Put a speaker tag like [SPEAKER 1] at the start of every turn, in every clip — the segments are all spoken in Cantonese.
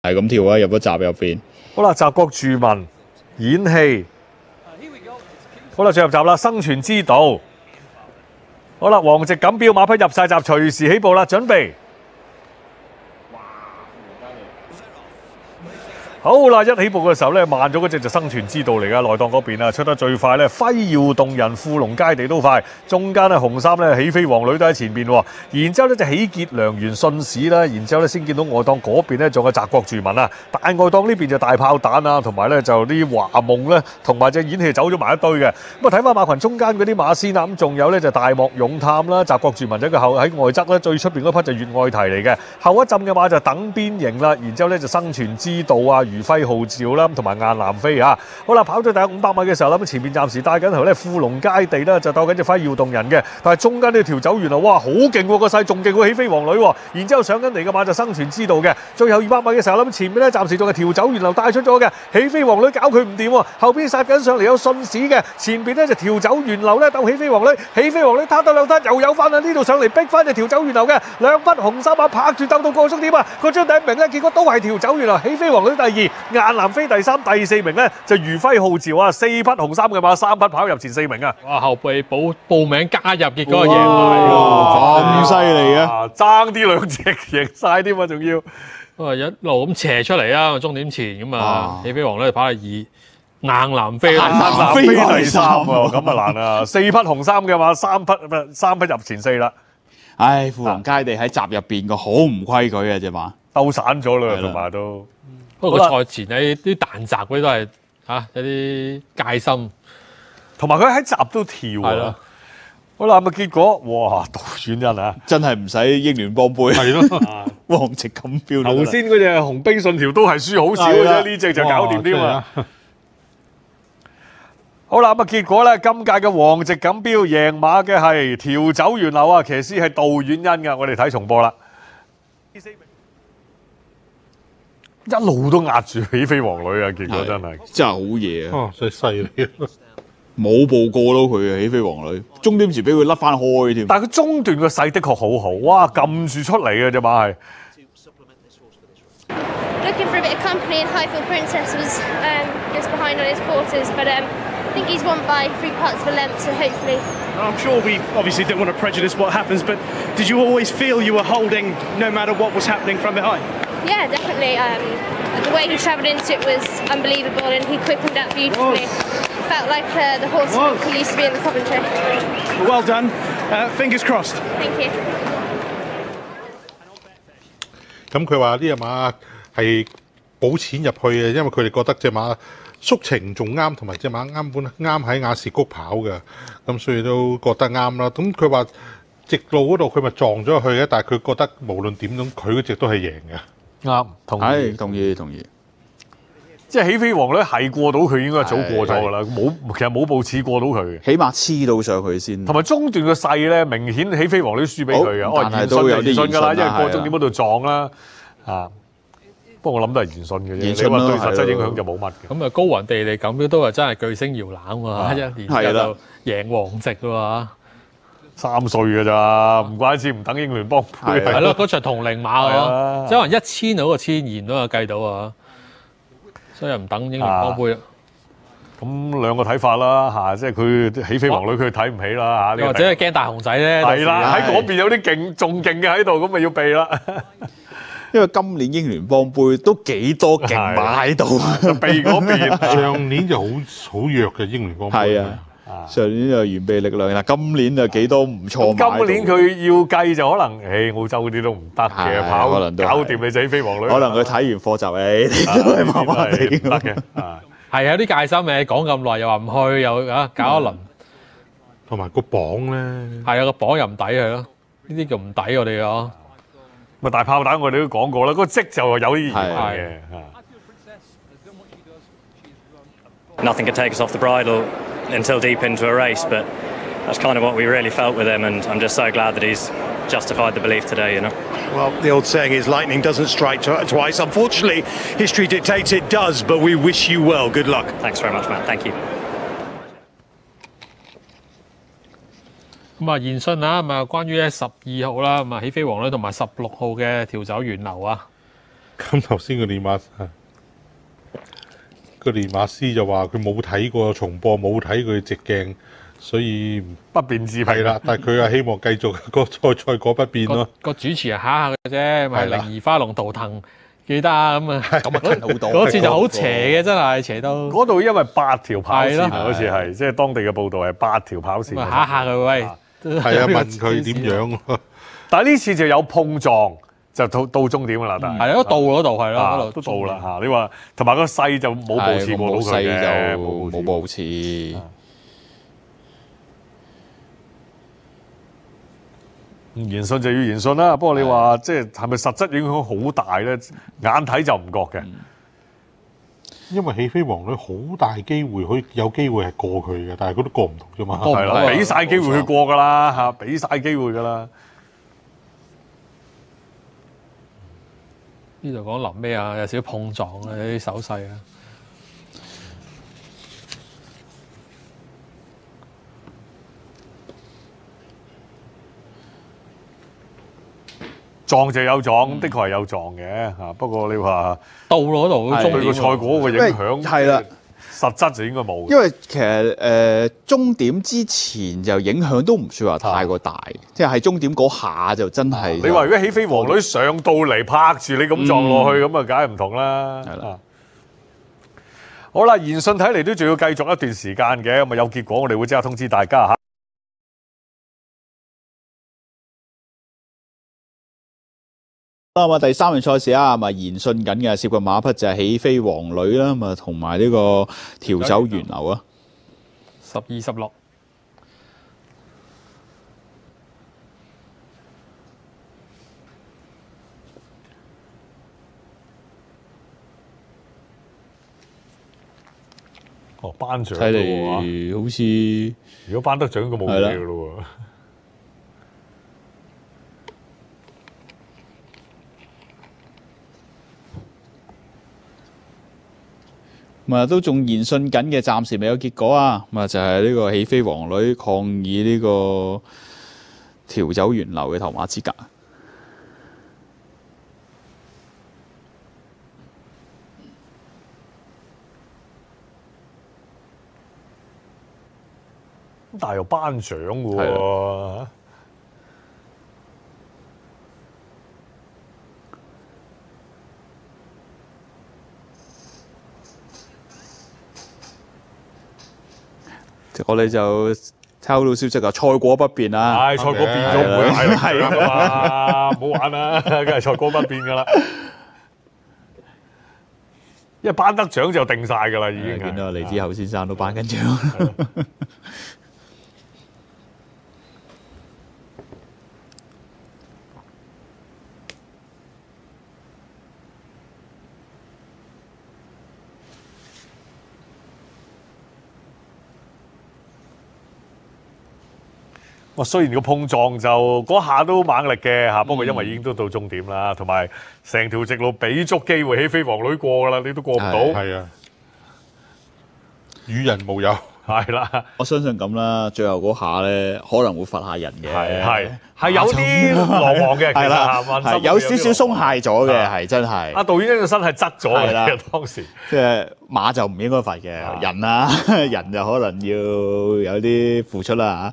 [SPEAKER 1] 係咁跳啊，入咗閘入邊。
[SPEAKER 2] 好啦，澤國住民演戲。好啦，進入閘啦，生存之道。好啦，王直錦標馬匹入晒閘，隨時起步啦，準備。好啦，一起步嘅時候咧，慢咗嗰隻就生存之道嚟噶，內檔嗰邊啊出得最快咧，輝耀動人，富龍佳地都快，中間咧紅衫咧起飛王女都喺前邊喎，然之後咧就喜結良緣信使啦，然之後咧先見到外檔嗰邊咧仲有澤國住民啊，大外檔呢邊就大炮彈啊，同埋咧就啲華夢咧同埋隻演戲走咗埋一堆嘅，咁啊睇翻馬群中間嗰啲馬先啊，咁仲有咧就大漠勇探啦，澤國住民喺個後喺外側咧最出邊嗰匹就粵愛提嚟嘅，後一陣嘅馬就等邊形啦，然之後咧就生存之道啊。如輝號召啦，同埋雁南飛啊！好啦，跑咗大約500米嘅時候啦，咁前面暫時帶緊頭咧富龍佳地啦，就鬥緊隻輝耀動人嘅，但係中間呢條走完啦，哇，好勁喎個勢，仲勁過起飛王女喎！然之後上緊嚟嘅馬就生存之道嘅，最後200米嘅時候啦，咁前面咧暫時仲係條走完流帶出咗嘅，起飛王女搞佢唔掂喎，後邊殺緊上嚟有信使嘅，前邊咧就條走完流咧鬥起飛王女，起飛王女攤得兩攤又有翻啦，呢度上嚟逼翻隻條走完流嘅，兩匹紅衫馬拍住鬥到個終點啊！個張第一名咧，結果都係條走完流，起飛王女第二。雁南飛第3、第4名咧就如輝號召啊！4匹紅衫嘅馬，3匹跑入前4名啊！
[SPEAKER 3] 哇！後備報名加入，結果贏埋，
[SPEAKER 1] 咁犀利嘅，
[SPEAKER 2] 爭啲兩隻贏晒添啊！仲要
[SPEAKER 3] 咁啊一路咁斜出嚟啊！終點前咁啊，起飛王咧跑第2，雁南飛啦，
[SPEAKER 2] 雁南飛第3喎，咁啊難啊！4匹紅衫嘅馬，3匹入前4啦。
[SPEAKER 1] 唉，富龍佳地喺閘入邊個好唔規矩啊隻馬，
[SPEAKER 2] 鬥散咗啦，同埋都。
[SPEAKER 3] 不過賽前喺啲彈閘嗰啲都係一啲戒心，
[SPEAKER 2] 同埋佢喺閘都跳啊！好啦，咁啊結果哇，杜遠欣啊，
[SPEAKER 1] 真係唔使英聯邦杯，
[SPEAKER 3] 係咯，
[SPEAKER 1] 王直錦標。
[SPEAKER 2] 頭先嗰隻紅兵信條都係輸好少嘅啫，呢隻就搞掂添啊！好啦，咁啊結果咧，今屆嘅王直錦標贏馬嘅係條走源流啊，騎師係杜遠欣噶，我哋睇重播啦。一路都壓住起飛王女啊！結果真係
[SPEAKER 1] 好嘢啊！
[SPEAKER 4] 真係犀利，
[SPEAKER 1] 冇步過到佢啊！起飛王女終點時俾佢甩翻開添。
[SPEAKER 2] 但係佢中段個勢的確好好，哇！撳住出嚟嘅隻馬係。
[SPEAKER 5] Looking for a bit of company, and Highfield Princess was just behind on his quarters, but I think he's won by 3 parts of a length, so hopefully.
[SPEAKER 6] I'm sure we obviously don't want to prejudice what happens, but did you always feel you were holding no matter what was happening from behind?
[SPEAKER 5] Yeah, definitely. The way he travelled into it was unbelievable, and he quickened up beautifully. Felt like the horse he used to be in the Coventry.
[SPEAKER 6] Well done. Fingers crossed.
[SPEAKER 5] Thank you.
[SPEAKER 4] 咁佢話呢隻馬係補錢入去嘅，因為佢哋覺得隻馬宿情仲啱，同埋隻馬啱喺亞士谷跑嘅，咁所以都覺得啱啦。咁佢話直路嗰度佢咪撞咗去嘅，但係佢覺得無論點樣，佢嗰隻都係贏嘅。
[SPEAKER 2] 啱，
[SPEAKER 1] 同意。
[SPEAKER 2] 即係起飛王女係過到佢，應該早過咗㗎啦。其實冇步似過到佢嘅，
[SPEAKER 1] 起碼黐到上去先。
[SPEAKER 2] 同埋中段個勢咧，明顯起飛王女輸俾佢嘅。
[SPEAKER 1] 但係都有啲
[SPEAKER 2] 言信㗎啦，因為過終
[SPEAKER 1] 點
[SPEAKER 2] 點嗰度撞啦。不過我諗都係言信嘅啫。你話對實質影響就冇乜嘅。
[SPEAKER 3] 咁啊高雲地利錦標都係真係巨星搖籃喎，一年之後就贏王直喎。
[SPEAKER 2] 3歲㗎咋，唔怪之唔等英聯邦杯。
[SPEAKER 3] 係咯，嗰場同齡馬係即係可能1000到個1000都有計到啊，所以唔等英聯邦杯啦。
[SPEAKER 2] 咁兩個睇法啦即係佢起飛王女佢睇唔起啦
[SPEAKER 3] 或者係驚大雄仔咧。
[SPEAKER 2] 係啦，喺嗰邊有啲仲勁嘅喺度，咁咪要避啦。
[SPEAKER 1] 因為今年英聯邦杯都幾多勁馬喺度，
[SPEAKER 2] 避嗰邊。
[SPEAKER 4] 上年就好弱嘅英聯邦杯。
[SPEAKER 1] 係啊。上年就完備力量啦，今年就幾多唔錯馬。
[SPEAKER 2] 今年佢要計就可能，澳洲嗰啲都唔得嘅，跑可能都搞掂你仔飛王女。
[SPEAKER 1] 可能佢睇完課集，都係麻麻地
[SPEAKER 2] 得嘅。
[SPEAKER 3] 係有啲戒心嘅，講咁耐又話唔去，又搞一輪。
[SPEAKER 4] 同埋個磅咧，
[SPEAKER 3] 係啊，個磅又唔抵係咯，呢啲叫唔抵我哋啊。
[SPEAKER 2] 咪大炮彈我哋都講過啦，嗰個積就有啲疑問嘅。
[SPEAKER 7] Nothing could take us off the bridle until deep into a race, but that's kind of what we really felt with him, and I'm just so glad that he's justified the belief today, you know.
[SPEAKER 6] Well, the old saying is lightning doesn't strike twice. Unfortunately, history dictates it does, but we wish you well. Good luck.
[SPEAKER 7] Thanks very much, Matt. Thank you.
[SPEAKER 3] 咁啊，言訊啊，咁啊，關於12號啦，咁啊，起飛王女同埋16號嘅條走源流啊。
[SPEAKER 4] 咁頭先個練馬師就話佢冇睇過重播，冇睇佢直鏡，所以
[SPEAKER 2] 不便置評
[SPEAKER 4] 係啦。但係佢係希望繼續個賽果不變咯。
[SPEAKER 3] 個主持係嚇嘅啫，咪
[SPEAKER 4] 係啦
[SPEAKER 3] 靈兒花龍圖騰記得啊咁啊，
[SPEAKER 1] 咁啊近好多。
[SPEAKER 3] 嗰次就好邪嘅，真係邪到
[SPEAKER 2] 嗰度因為8條跑線啊，
[SPEAKER 3] 係咯
[SPEAKER 2] 好似係即係當地嘅報道係8條跑線。
[SPEAKER 3] 咁啊嚇佢喂，
[SPEAKER 4] 係啊，問佢點樣喎？
[SPEAKER 2] 但係呢次就有碰撞，就到終點㗎啦。但係
[SPEAKER 3] 係咯，到嗰度係咯，嗰度
[SPEAKER 2] 都到啦嚇。你話同埋個勢就冇部刺過到佢嘅，
[SPEAKER 1] 就冇部刺。
[SPEAKER 2] 言信就要言信啦，不過你話即係咪實質影響好大咧？眼睇就唔覺嘅。
[SPEAKER 4] 因為起飛王女好大機會可以有機會係過佢嘅，但係佢都過唔到啫嘛。
[SPEAKER 2] 係啦，俾晒機會佢過㗎啦嚇，俾晒機會㗎啦。
[SPEAKER 3] 呢度講臨咩啊？有少少碰撞啊，有啲手勢啊。
[SPEAKER 2] 撞就有撞，的確係有撞嘅嚇。不過你話
[SPEAKER 3] 到嗰度
[SPEAKER 1] 係
[SPEAKER 2] 對個賽果個影響
[SPEAKER 1] 係啦，
[SPEAKER 2] 實質就應該冇嘅。
[SPEAKER 1] 因為其實終點之前就影響都唔算話太過大，即係喺終點嗰下就真係。
[SPEAKER 2] 你話如果起飛王女上到嚟拍住你咁撞落去，咁啊梗係唔同啦。
[SPEAKER 1] 係啦。
[SPEAKER 2] 好啦，言信睇嚟都仲要繼續一段時間嘅，咁啊有結果我哋會即刻通知大家嚇。
[SPEAKER 1] 咁啊，第3樣賽事啊，咁啊言信緊嘅涉及馬匹就係起飛王女啦，咁啊同埋呢個調酒源流啊。
[SPEAKER 3] 12、16。
[SPEAKER 2] 哦，頒獎
[SPEAKER 1] 睇
[SPEAKER 2] 㗎喎，
[SPEAKER 1] 嚟好似
[SPEAKER 2] 如果頒得獎，佢冇嘢㗎咯喎。
[SPEAKER 1] 咁啊都仲言信緊嘅，暫時未有結果啊。咁啊就係呢個起飛王女抗議呢個調酒源流嘅頭馬資格。
[SPEAKER 2] 但係又頒獎㗎喎。
[SPEAKER 1] 我哋就抽到消息啊，賽果不變啊。
[SPEAKER 2] 唉，賽果變咗唔會嗌獎㗎嘛，唔好玩啦，梗係賽果不變㗎啦。因為頒得獎就定晒㗎啦，已經係。
[SPEAKER 1] 見到黎之後先生都頒緊獎。
[SPEAKER 2] 哇！雖然個碰撞就嗰下都猛力嘅嚇，不過因為已經都到終點啦，同埋成條直路俾足機會起飛王女過㗎啦，你都過唔到。
[SPEAKER 4] 係啊，與人無有。
[SPEAKER 2] 係啦，
[SPEAKER 1] 我相信咁啦，最後嗰下咧可能會罰下人嘅。
[SPEAKER 2] 係有啲狼狽嘅，其實
[SPEAKER 1] 係啦，
[SPEAKER 2] 問心
[SPEAKER 1] 係有少少鬆懈咗嘅，係真係。
[SPEAKER 2] 阿導演個身係側咗
[SPEAKER 1] 係啦
[SPEAKER 2] 嘅，當時。
[SPEAKER 1] 即係馬就唔應該罰嘅，人啊人就可能要有啲付出啦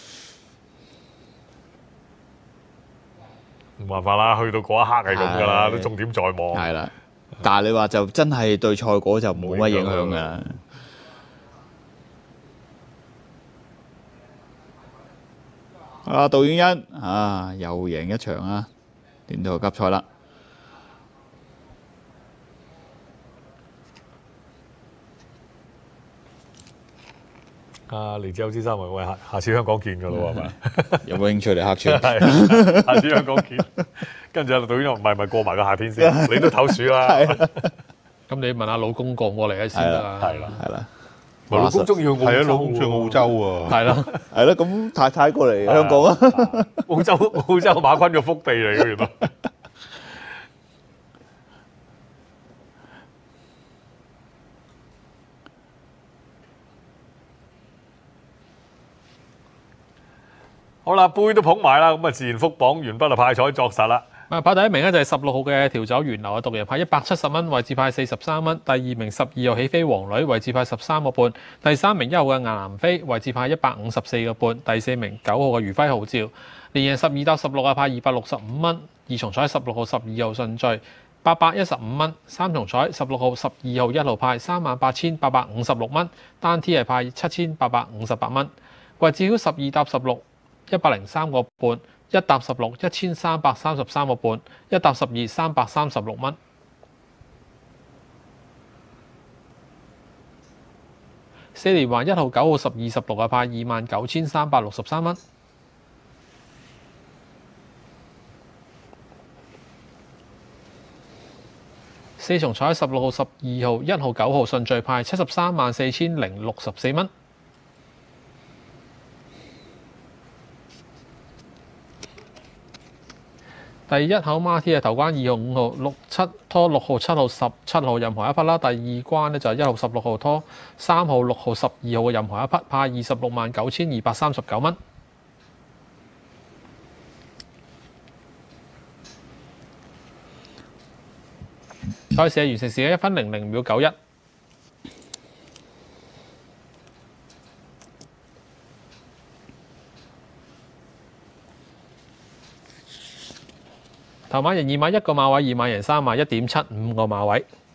[SPEAKER 2] 冇辦法啦，去到嗰一刻係咁㗎啦，都重點在望。
[SPEAKER 1] 嚇。係啦，但係你話就真係對賽果就冇乜影響㗎。啊，杜遠欣啊，又贏一場啊，年度級賽啦。
[SPEAKER 2] 黎之後先生話：喂，下次香港見㗎咯，係咪？
[SPEAKER 1] 有冇興趣嚟客串？
[SPEAKER 2] 係，下次香港見。跟住阿導演話：唔係過埋個夏天先，你都唞暑啦。
[SPEAKER 3] 咁你問下老公過唔過嚟先啦。
[SPEAKER 2] 係啦，
[SPEAKER 1] 係啦。
[SPEAKER 2] 老公中意去澳洲，
[SPEAKER 4] 係啊，老公去澳洲喎。
[SPEAKER 3] 係咯，
[SPEAKER 1] 係咯，咁太太過嚟香港啊！
[SPEAKER 2] 澳洲馬坤嘅福地嚟嘅原來。好啦，杯都捧埋啦，咁啊自然福榜完畢啦，派彩作實啦。
[SPEAKER 3] 跑第一名咧就係16號嘅調酒源流嘅獨贏派170蚊，位置派43蚊。第二名12號起飛王女，位置派13個半。第三名1號嘅南非，位置派154個半。第四名9號嘅餘輝號召，連贏12搭16啊，派265蚊。二重彩16號、12號順序815蚊。三重彩16號、12號、1號派38,856蚊。單 T 係派7,858蚊。位置表12搭16 103個半。1搭16 1333個半，1搭12 336蚊。4連環1號、9號、12、16啊，派29,363蚊。四重彩16號、12號、1號、9號順序派734,064蚊。第一口孖 T 係頭關2號、5號、6、7拖6號、7號、17號任何一匹啦。第二關咧就係1號、16號拖3號、6號、12號嘅任何一匹，派269,239蚊。賽事完成時間1分00秒91。頭馬贏2碼1個馬位，2碼贏3碼1.75個馬位。